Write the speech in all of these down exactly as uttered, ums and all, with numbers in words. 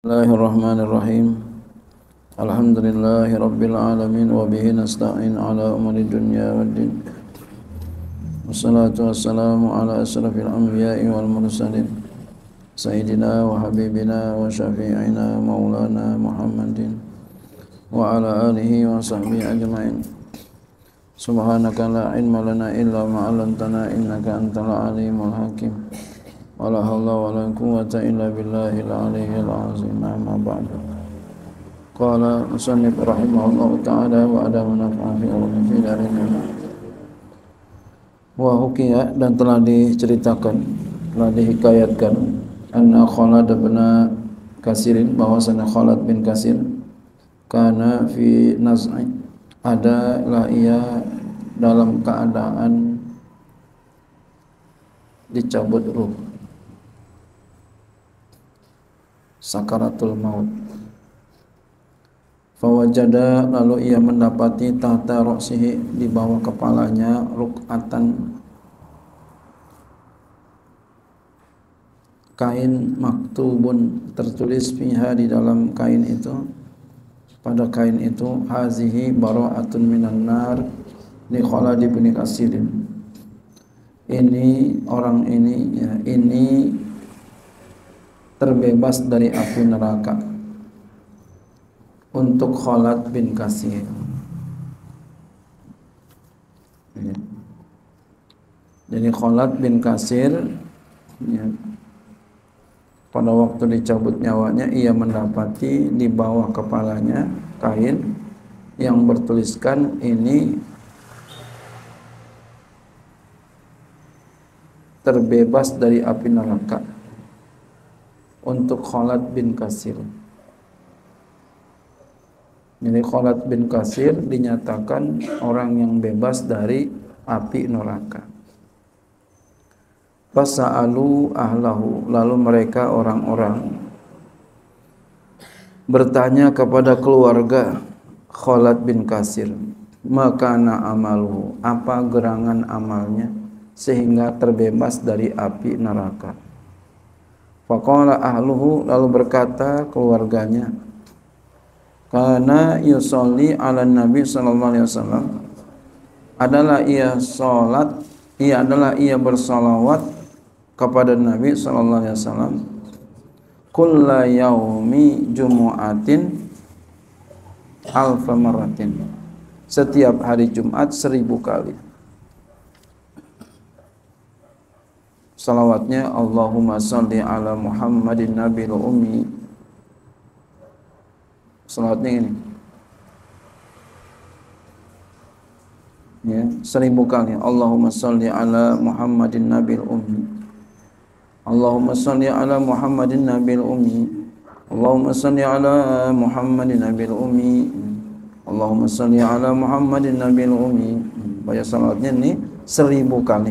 Bismillahirrahmanirrahim. Alhamdulillahi rabbil alamin wa bihi nasta'in ala umuri dunya waddin. Wassalatu wassalamu ala asrafil anbiya'i wal mursalin sayyidina wa habibina wa syafi'ina maulana Muhammadin wa ala alihi wa sahbihi ajma'in. Subhanaka la ilma lana illa ma 'allamtana innaka antal alimul hakim. Wala haula wala quwwata illa billahil aliyyil azim. Amma ba'du. Qala musannif rahimahullahu ta'ala wa ada manfa'a fi ulumi darin. Wa hukiya, dan telah diceritakan, telah dihikayatkan anna Khalad bin Kasirin, bahwasanya Khalad bin Kasir kana fi naz'i, adalah ia dalam keadaan dicabut ruh, sakaratul maut. Fawajada, lalu ia mendapati tahta roksihi, di bawah kepalanya, ruk'atan, kain, maktubun, tertulis fiha, di dalam kain itu, pada kain itu, hazihi bara'atun minan nar li Khalad bin Kasirin, ini orang ini ya, ini terbebas dari api neraka untuk Khalad bin Kasir. Ya. Jadi Khalad bin Kasir ya, pada waktu dicabut nyawanya, ia mendapati di bawah kepalanya kain yang bertuliskan ini terbebas dari api neraka untuk Khalad bin Kasir. Jadi Khalad bin Kasir dinyatakan orang yang bebas dari api neraka. Fasa'alu ahlahu, lalu mereka orang-orang bertanya kepada keluarga Khalad bin Kasir, makana amaluhu, apa gerangan amalnya sehingga terbebas dari api neraka. Faqala ahluhu, lalu berkata keluarganya, kana yusolli ala nabi sallallahu alaihi wasallam, adalah ia salat, ia adalah ia bersalawat kepada Nabi sallallahu alaihi wasallam, kulla yaumi jumu'atin alfa maratin, setiap hari Jumat seribu kali. Salawatnya Allahumma salli ala Muhammadin nabil ummi. Salawatnya ini ya, seribu kali. Allahumma salli ala Muhammadin nabil ummi. Allahumma salli ala Muhammadin nabil ummi. Allahumma salli ala Muhammadin nabil ummi. Allahumma salli ala Muhammadin nabil ummi. Baca salawatnya ini seribu kali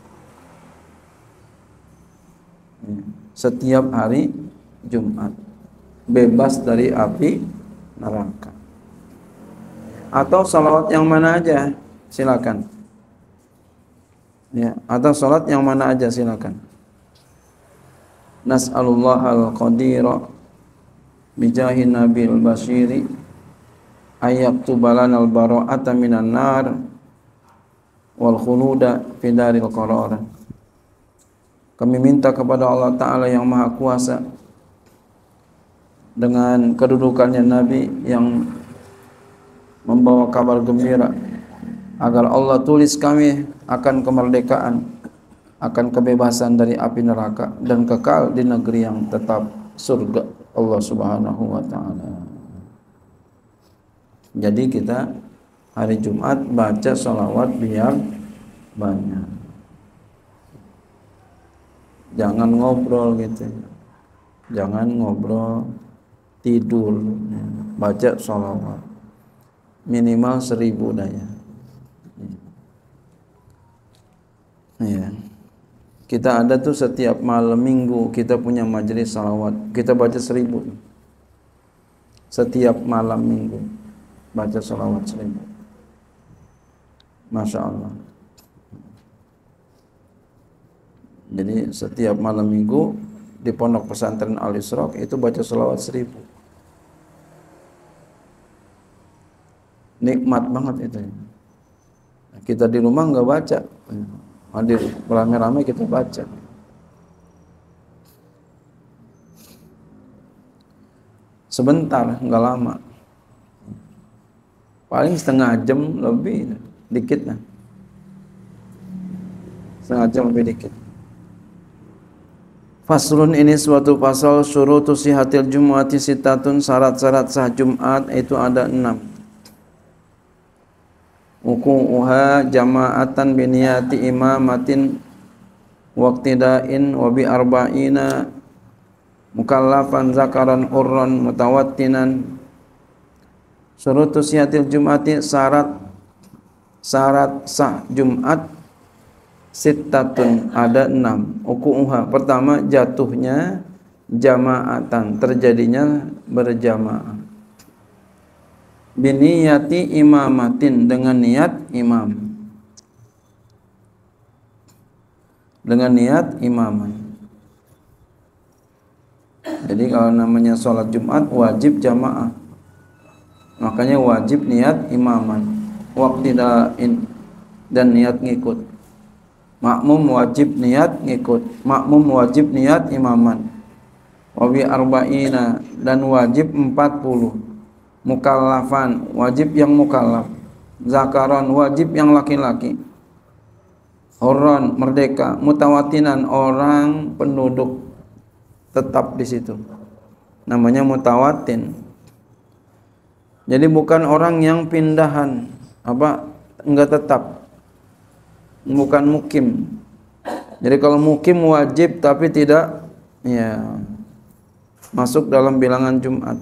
setiap hari Jumat, bebas dari api neraka. Atau salawat yang mana aja silakan ya, atau salat yang mana aja silakan. Nas'alullahal qadira bijahin nabil basyiri ayyaktubalanal bara'ata minan nar wal khuluda fi daril qarar. Kami minta kepada Allah Ta'ala yang Maha Kuasa, dengan kedudukannya Nabi yang membawa kabar gembira, agar Allah tulis kami akan kemerdekaan, akan kebebasan dari api neraka, dan kekal di negeri yang tetap, surga Allah Subhanahu wa Ta'ala. Jadi kita hari Jumat baca sholawat biar banyak. Jangan ngobrol gitu, jangan ngobrol, tidur, baca sholawat minimal seribu daya. Ya. Kita ada tuh setiap malam minggu kita punya majelis sholawat, kita baca seribu. Setiap malam minggu baca sholawat seribu. Masya Allah. Jadi setiap malam minggu di pondok pesantren Al-Ishraq itu baca selawat seribu. Nikmat banget itu. Kita di rumah nggak baca, hadir rame-rame kita baca. Sebentar, nggak lama. Paling setengah jam lebih, dikit lah. Setengah jam lebih dikit. Faslun, ini suatu pasal, syurutu sihatil jumu'ati sitatun, syarat-syarat sah Jumat itu ada enam. Wuku'uha jama'atan biniyati imamatin waqtidain wa bi arba'ina mukallafan zakaran hurran mutawattinan. Syurutu sihatil jum'ati, syarat syarat sah Jumat sittatun ada enam. Wuku'uha, pertama jatuhnya jama'atan, terjadinya berjamaah. Biniyati imamatin, dengan niat imam, dengan niat imaman. Jadi kalau namanya sholat Jumat wajib jamaah, makanya wajib niat imaman. Waqtidain, dan niat ngikut. Makmum wajib niat ngikut, makmum wajib niat imaman. Wa bi arba'ina, dan wajib empat puluh. Mukallafan, wajib yang mukallaf. Zakaran, wajib yang laki-laki. Hurran, merdeka. Mutawatinan, orang penduduk tetap di situ, namanya mutawatin. Jadi bukan orang yang pindahan, apa enggak tetap, bukan mukim. Jadi kalau mukim wajib tapi tidak ya masuk dalam bilangan Jumat.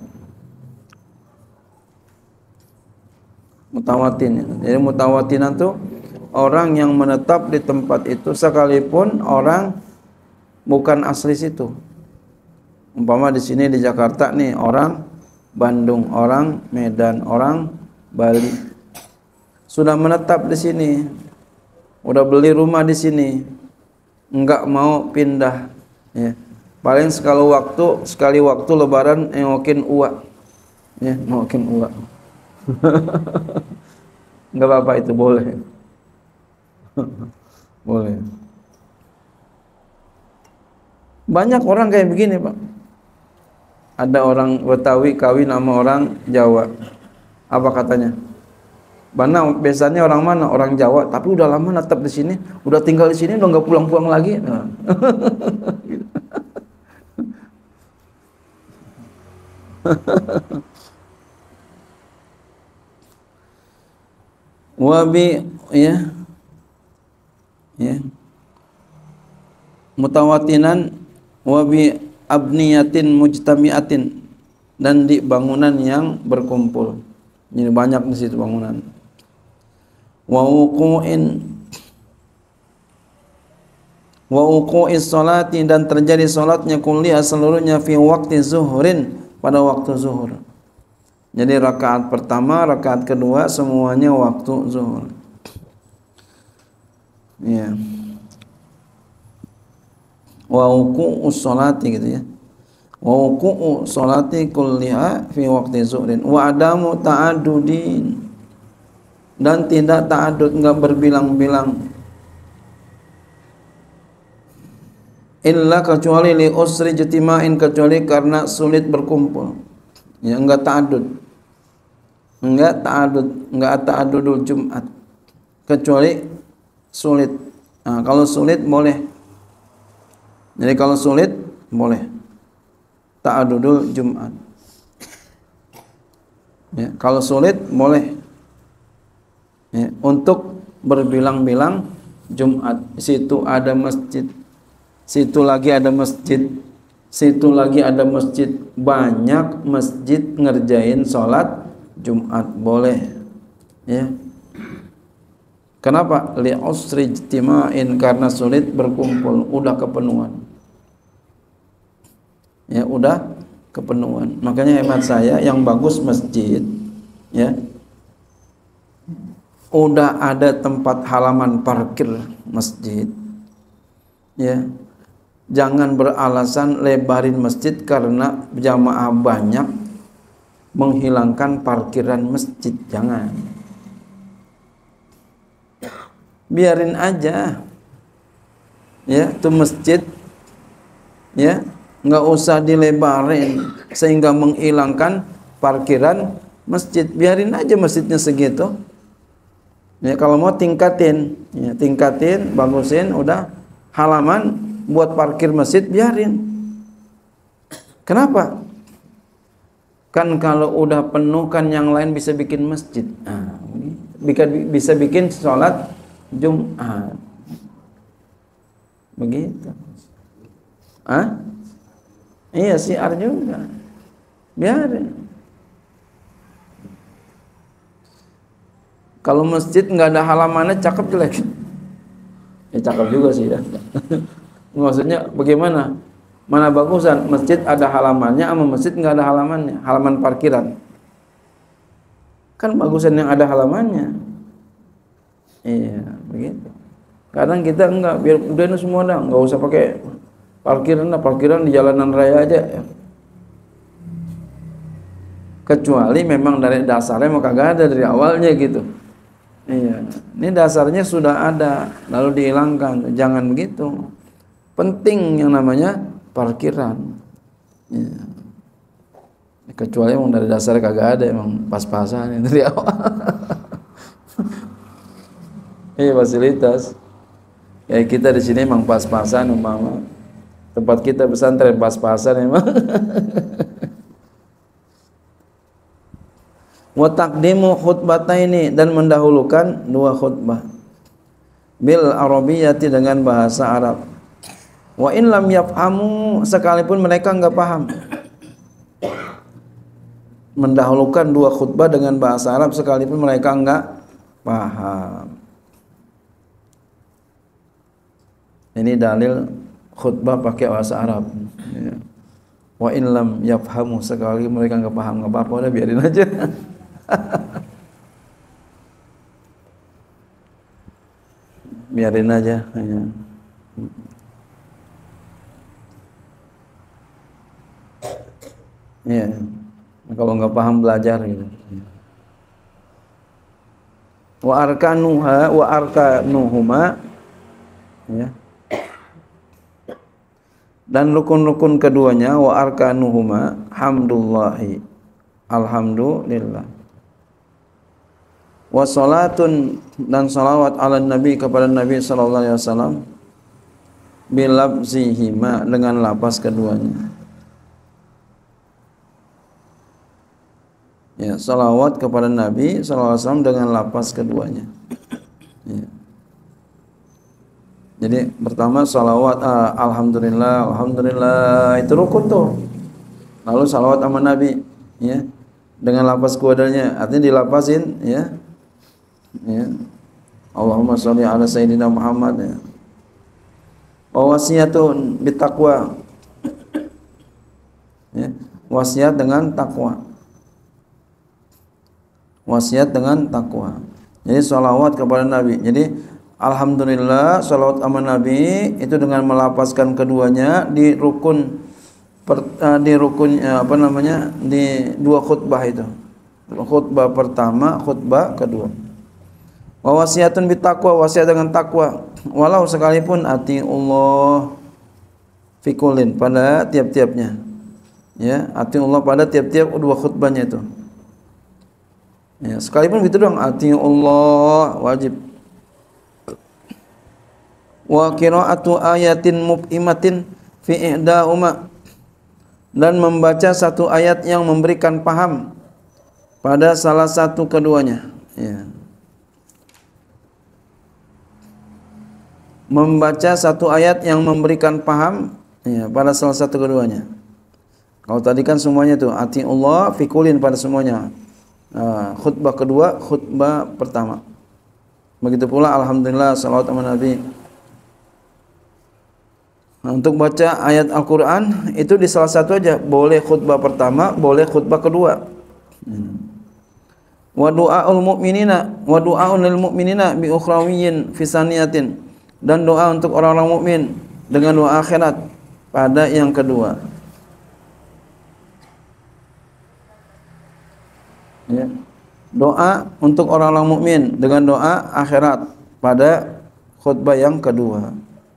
Mutawatin. Jadi mutawatinan itu orang yang menetap di tempat itu sekalipun orang bukan asli situ. Umpama di sini di Jakarta nih orang Bandung, orang Medan, orang Bali sudah menetap di sini, udah beli rumah di sini, enggak mau pindah. Ya. Paling sekali waktu sekali waktu Lebaran nengokin uak, ya nengokin uak. Enggak apa-apa, itu boleh. Boleh. Banyak orang kayak begini, Pak. Ada orang Betawi kawin sama orang Jawa. Apa katanya? Mana biasanya orang mana? Orang Jawa, tapi udah lama netap di sini, udah tinggal di sini, udah nggak pulang-pulang lagi. Nah. Wabi ya ya mutawatinan wabi abniyatin mujtamiatin, dan di bangunan yang berkumpul. Jadi banyak di situ bangunan. Wa wuqu'in wa wuqu'is salati, dan terjadi salatnya kuliah seluruhnya fi waqti zuhurin, pada waktu zuhur. Jadi rakaat pertama, rakaat kedua semuanya waktu zuhur. Ya. Wa wuqu'us salati gitu ya. Wa wuqu'u salati kulliha fi waqti zuhrin wa adamu ta'addudin, dan tidak ta'addud, enggak berbilang-bilang. Illa kecuali li usri jtima'in, kecuali karena sulit berkumpul. Ya, enggak ta'addud. Enggak ta'addud, enggak ta'addudul Jumat. Kecuali sulit. Nah, kalau sulit boleh. Jadi kalau sulit boleh ta'addudul Jumat. Ya, kalau sulit boleh. Ya, untuk berbilang-bilang Jumat. Situ ada masjid, situ lagi ada masjid, situ lagi ada masjid. Banyak masjid ngerjain sholat Jumat, boleh. Ya. Kenapa? Li usri ijtima'in, karena sulit berkumpul, udah kepenuhan. Ya, udah kepenuhan. Makanya hemat saya yang bagus masjid, ya. Udah ada tempat halaman parkir masjid. Ya. Jangan beralasan lebarin masjid karena jamaah banyak menghilangkan parkiran masjid. Jangan. Biarin aja. Ya, itu masjid ya, nggak usah dilebarin sehingga menghilangkan parkiran masjid. Biarin aja masjidnya segitu. Ya, kalau mau tingkatin, ya, tingkatin, bagusin, udah halaman buat parkir masjid biarin. Kenapa? Kan kalau udah penuh kan yang lain bisa bikin masjid. Nah, bisa bikin sholat Jumat. Begitu. Ah? Iya, siar juga. Biarin. Kalau masjid nggak ada halamannya, cakep jelek? Ya cakep juga sih ya. Maksudnya bagaimana? Mana bagusan? Masjid ada halamannya sama masjid nggak ada halamannya, halaman parkiran. Kan bagusan yang ada halamannya. Iya, begitu. Kadang kita enggak, biar udah ini semua dah, nggak usah pakai parkiran lah, parkiran di jalanan raya aja. Kecuali memang dari dasarnya mau kagak ada dari awalnya gitu. Iya, ini dasarnya sudah ada, lalu dihilangkan. Jangan begitu. Penting yang namanya parkiran. Iya. Kecuali emang dari dasarnya kagak ada, emang pas-pasan dari awal. Iya, fasilitas. Ya kita di sini emang pas-pasan, umpama tempat kita pesantren pas-pasan emang. Wa taqdimu khutbataini, dan mendahulukan dua khutbah bil arabiyyati, dengan bahasa Arab. Wa in lam yafhamu, sekalipun mereka enggak paham. Mendahulukan dua khutbah dengan bahasa Arab sekalipun mereka enggak paham. Ini dalil khutbah pakai bahasa Arab. Ya. Wa in lam yafhamu, sekali mereka enggak paham, enggak apa-apa, udah biarin aja. Biarin aja ya. Ya. Kalau nggak paham belajar gitu. Wa arkanuha wa arkanuhuma, ya. Dan rukun-rukun keduanya, wa arkanuhuma hamdulillahi, alhamdulillah. Wa salatun, dan salawat ala nabi, kepada Nabi sallallahu alaihi wasallam, bilabzihima, dengan lapas keduanya. Ya, salawat kepada Nabi sallallahu alaihi wasallam dengan lapas keduanya. Ya. Jadi pertama salawat ah, alhamdulillah, alhamdulillah, itu rukun tuh. Lalu salawat sama Nabi, ya, dengan lapas keduanya, artinya dilapasin, ya. Ya. Allahumma sholli ala sayyidina Muhammad, ya. Wa wasiyatun bitaqwa, ya. Wasiat dengan takwa. Wasiat dengan takwa. Jadi salawat kepada Nabi. Jadi alhamdulillah, salawat sama Nabi itu dengan melapaskan keduanya di rukun per, uh, di rukun uh, apa namanya? Di dua khutbah itu. Khutbah pertama, khutbah kedua. Wa wasiyatun bitaqwa, wasiat dengan takwa. Walau sekalipun ati Allah fikulin, pada tiap-tiapnya. Ya, ati Allah pada tiap-tiap dua khutbahnya itu. Ya, sekalipun gitu doang, ati Allah wajib. Wa qira'atu ayatin mubhimatin fi ihdahuma, dan membaca satu ayat yang memberikan paham pada salah satu keduanya. Ya. Membaca satu ayat yang memberikan paham, ya, pada salah satu keduanya. Kalau tadi kan semuanya tuh ati Allah fikulin pada semuanya. Uh, khutbah kedua, khutbah pertama. Begitu pula alhamdulillah, salawat sama Nabi. Nah, untuk baca ayat Al-Quran itu di salah satu aja, boleh khutbah pertama, boleh khutbah kedua. Wa du'aul mu'minina wa du'aul lil mu'minina bi ukhrawiyyin fi saniyatin, dan doa untuk orang-orang mukmin dengan doa akhirat pada yang kedua. Ya. Doa untuk orang-orang mukmin dengan doa akhirat pada khutbah yang kedua.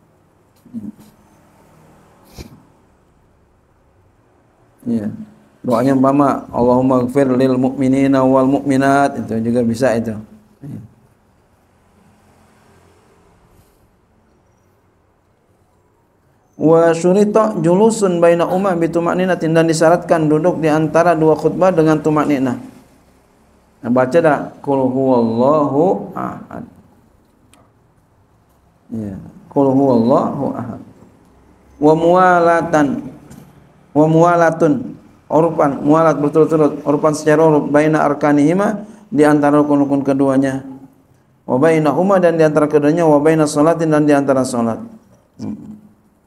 Ya. Doanya umpama Allahumma ighfir lil mu'minina wal mu'minat, itu juga bisa itu. Ya. Wa syurita julusun baina umma bi tumaninatin, dan disyaratkan duduk di antara dua khutbah dengan tumanina. Nah, baca dah qul huwallahu ahad. Ya, qul huwallahu ahad. Wa muwalatan wa muwalatun, urpan muwalat berturut-turut, urpan secara urut, baina arkanihima, di antara rukun-rukun keduanya, wa bainahuma, dan di antara keduanya, wa baina sholatin, dan di antara salat. Hmm.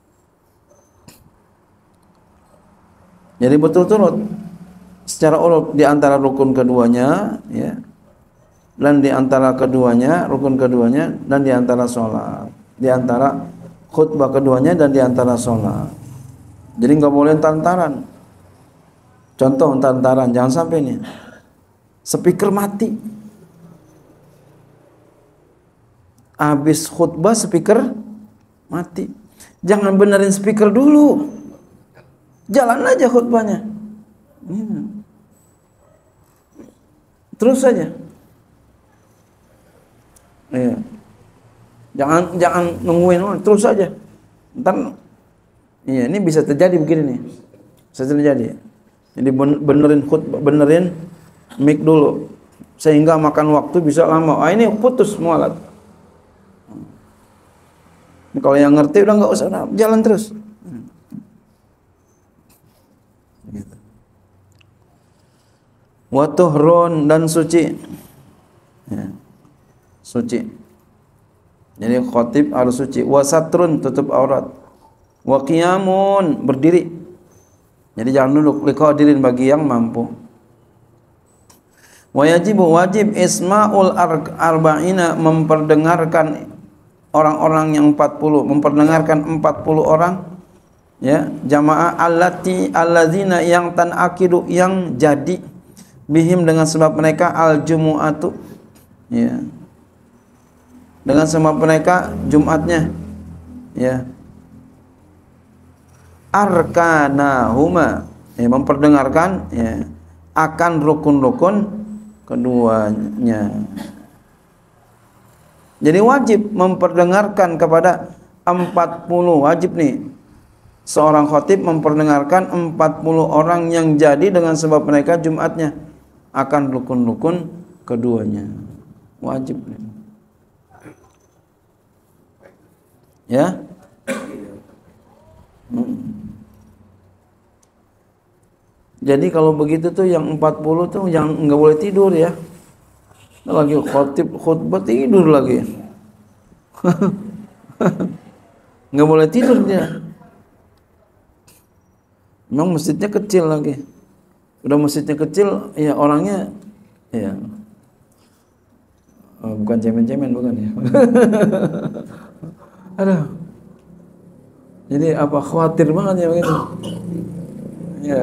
Jadi berturut-turut secara urut di antara rukun keduanya, ya, dan di antara keduanya, rukun keduanya, dan di antara salat, di antara khutbah keduanya, dan di antara salat. Jadi nggak boleh tantaran. Contoh tantaran, jangan sampai nih speaker mati, habis khutbah speaker mati. Jangan benerin speaker dulu, jalan aja khutbahnya. Hmm. Terus saja. Ya. Jangan jangan nungguin, terus saja. Ntar, iya, ini bisa terjadi begini nih, bisa terjadi. Jadi benerin khutbah, benerin mic dulu, sehingga makan waktu bisa lama. Ah, ini putus mualat. Ini kalau yang ngerti udah nggak usah, jalan terus. Wa tuhrun, dan suci. Ya. Suci. Jadi khatib harus suci. Wa satrun, tutup aurat. Wa qiyamun, berdiri. Jadi jangan duduk, liqadirin, bagi yang mampu. Wa yajibu, wajib isma'ul arba'ina, memperdengarkan orang-orang yang empat puluh, memperdengarkan empat puluh orang, ya, jamaah allati allazina, yang tanakidu, yang jadi, bihim, dengan sebab mereka, al jumu'atu, ya, dengan sebab mereka Jumatnya, ya, arkanahuma, ya, memperdengarkan, ya, akan rukun-rukun keduanya. Jadi wajib memperdengarkan kepada empat puluh, wajib nih seorang khatib memperdengarkan empat puluh orang yang jadi dengan sebab mereka Jumatnya akan rukun-rukun keduanya. Wajib nih. Ya. Hmm. Jadi kalau begitu tuh yang empat puluh tuh yang enggak boleh tidur, ya. Lagi khotib khutbah tidur lagi. Enggak boleh tidur dia. Memang masjidnya kecil lagi. Udah masjidnya kecil, ya orangnya, ya. Oh, bukan cemen-cemen, bukan, ya. Aduh. Jadi apa, khawatir banget ya begitu. Ya.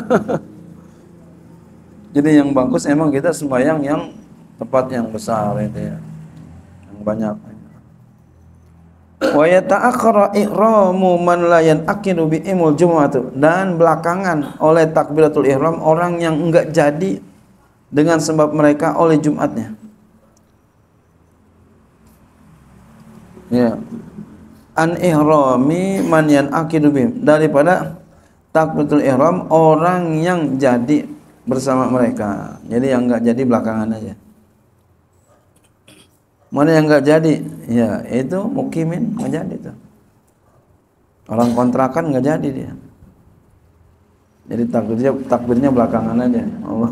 Jadi yang bagus emang kita sembahyang yang tempat yang besar itu, ya. Yang banyak. Wa yata'akhkhara ihramu man la yanaqidu bi imul jumu'atu, dan belakangan oleh takbiratul ihram orang yang enggak jadi dengan sebab mereka oleh Jumatnya. Ya. An ihrami man yanaqidu bi, daripada takbiratul ihram orang yang jadi bersama mereka. Jadi yang enggak jadi belakangan aja. Mana yang enggak jadi? Ya, itu mukimin enggak jadi tuh. Orang kontrakan enggak jadi dia. Jadi takbirnya takbirnya belakangan aja. Allah.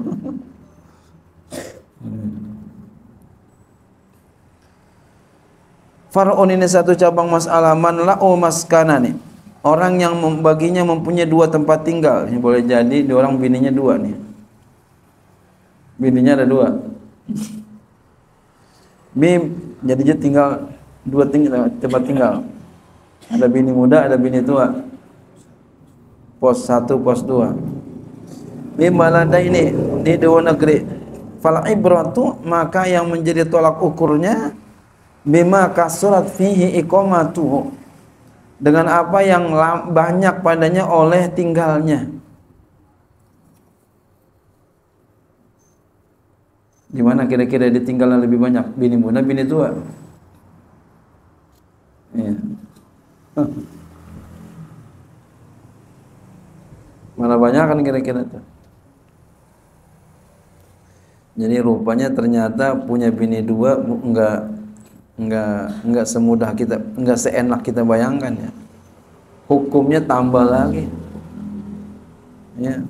Far'un, ini satu cabang masalah, man la'u maskanani, orang yang membaginya mempunyai dua tempat tinggal. Ini boleh jadi dua orang bininya dua nih. Bininya ada dua. Bim, jadinya tinggal dua tinggal tempat tinggal. Ada bini muda, ada bini tua. pos satu, pos dua. Bimalada ini di dua negeri. Fal ibratu, maka yang menjadi tolak ukurnya bima kasurat fihi iqamatuhu, dengan apa yang banyak padanya oleh tinggalnya. Gimana kira-kira ditinggalnya lebih banyak, bini muda bini tua? Ya. Mana banyak kan kira-kira tuh. Jadi rupanya ternyata punya bini dua enggak enggak enggak semudah kita, enggak seenak kita bayangkan ya. Hukumnya tambah lagi. Ya.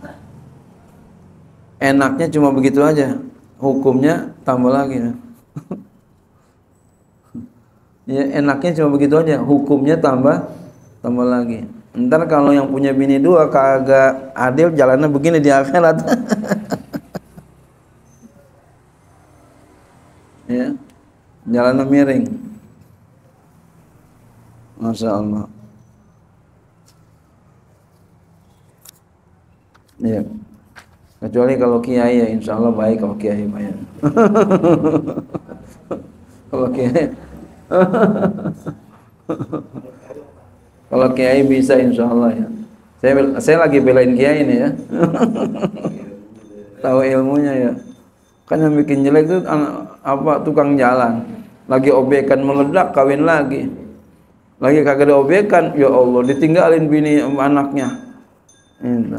Enaknya cuma begitu aja. Hukumnya tambah lagi ya. Ya, enaknya cuma begitu aja, hukumnya tambah tambah lagi. Ntar kalau yang punya bini dua kagak adil, jalannya begini di akhirat. Ya, jalannya miring. Masya Allah. Ya, kecuali kalau kiai ya, insya Allah baik kalau kiai bayar. Kalau kiai, kalau kiai bisa insya Allah ya. Saya saya lagi belain kiai ini ya. Tahu ilmunya ya. Kan yang bikin jelek itu apa, tukang jalan. Lagi obekan meledak kawin lagi. Lagi kagak ada obekan, ya Allah ditinggalin bini anaknya. Ini.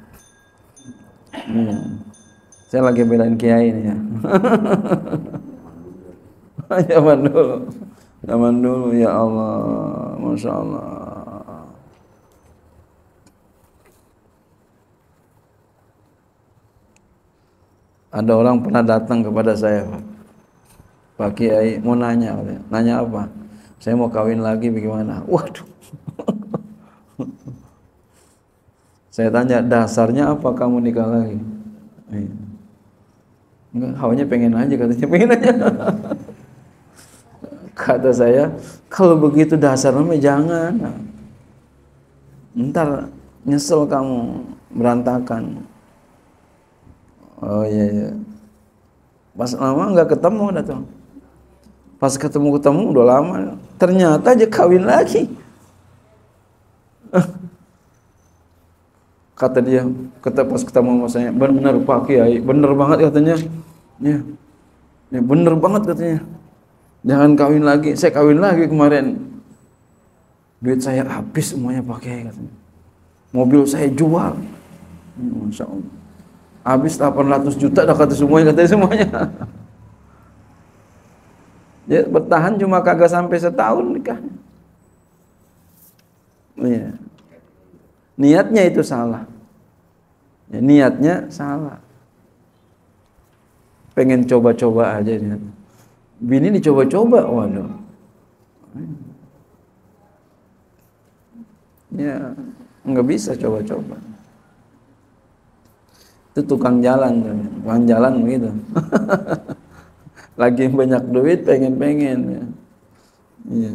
Hmm. Saya lagi belain kiai ini ya. Zaman dulu, zaman dulu ya Allah, masya Allah. Ada orang pernah datang kepada saya, Pak. Pak Kiai mau nanya, nanya apa? Saya mau kawin lagi, bagaimana? Waduh. Saya tanya, dasarnya apa kamu nikah lagi? Enggak, hawanya pengen aja katanya, pengen aja. Kata saya, kalau begitu dasarnya jangan. Ntar nyesel kamu, berantakan. Oh iya iya. Pas lama nggak ketemu datang. Pas ketemu-ketemu udah lama, ternyata aja kawin lagi. Kata dia, kata pas ketemu sama saya, benar Pak Kiai, bener banget katanya. Ya, ya bener banget katanya. Jangan kawin lagi. Saya kawin lagi kemarin. Duit saya habis semuanya Pak Kiai katanya. Mobil saya jual. Masya Allah. Habis delapan ratus juta dah kata semuanya, katanya semuanya. Ya bertahan cuma kagak sampai setahun nikah. Iya. Niatnya itu salah. Ya, niatnya salah. Pengen coba-coba aja niat. Bini dicoba-coba, waduh. Ya, nggak bisa coba-coba. Itu tukang jalan, tukang jalan begitu. Lagi banyak duit, pengen-pengen. Ya. Iya.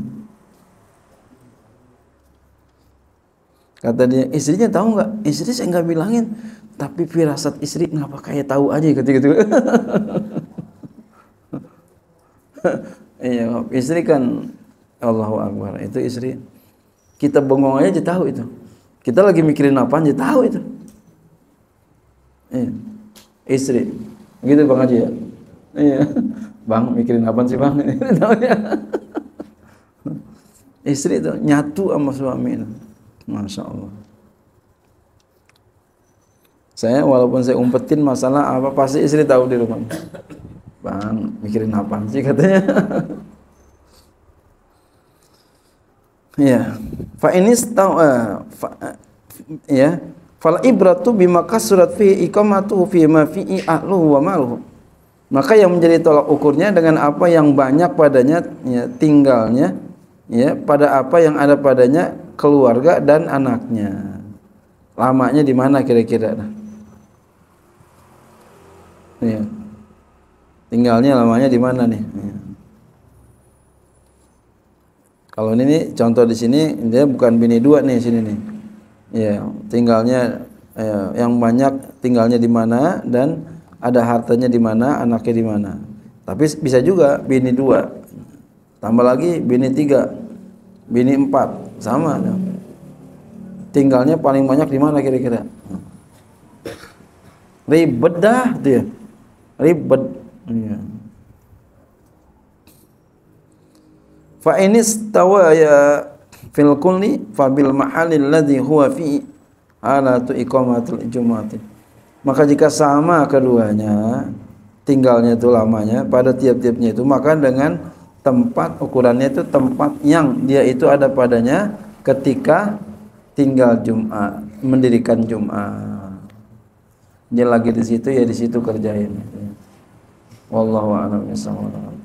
Kata dia, istrinya tahu nggak? Istri saya nggak bilangin, tapi firasat istri ngapa kayak tahu aja gitu-gitu. Iya, istri kan Allahu Akbar, itu istri. Kita bengong aja tahu itu. Kita lagi mikirin apa aja tahu itu. Iya. Istri. Gitu Bang Haji ya? Iya. Bang mikirin apa sih Bang? Tahu ya. Istri itu nyatu sama suami itu. Masya Allah. Saya walaupun saya umpetin masalah apa, pasti istri tahu di rumah. Bang, mikirin apa sih katanya. Ya, fa inis tahu ya, fal ibratu bima kasurat fi iqamatuhu fi ma fi ahluhu wa maluhu. Maka yang menjadi tolak ukurnya dengan apa yang banyak padanya, ya, tinggalnya, ya, pada apa yang ada padanya keluarga dan anaknya. Lamanya di mana kira-kira? Ya. Tinggalnya lamanya di mana nih? Ya. Kalau ini nih, contoh di sini dia bukan bini dua nih sini nih. Ya, tinggalnya ya, yang banyak tinggalnya di mana dan ada hartanya di mana, anaknya di mana. Tapi bisa juga bini dua, tambah lagi bini tiga, bini empat, sama. Tinggalnya paling banyak di mana kira-kira? Ribet dah tuh ya, ribet. Ya. Fa inistawa ya fil kulli fa bil mahallil ladzi huwa fi alatu iqamatul jumu'ati. Maka jika sama keduanya tinggalnya itu lamanya pada tiap-tiapnya itu, maka dengan tempat ukurannya itu tempat yang dia itu ada padanya ketika tinggal Jumat, mendirikan Jumat. Dia lagi di situ ya di situ kerjain. Wallahu a'lam bishawab.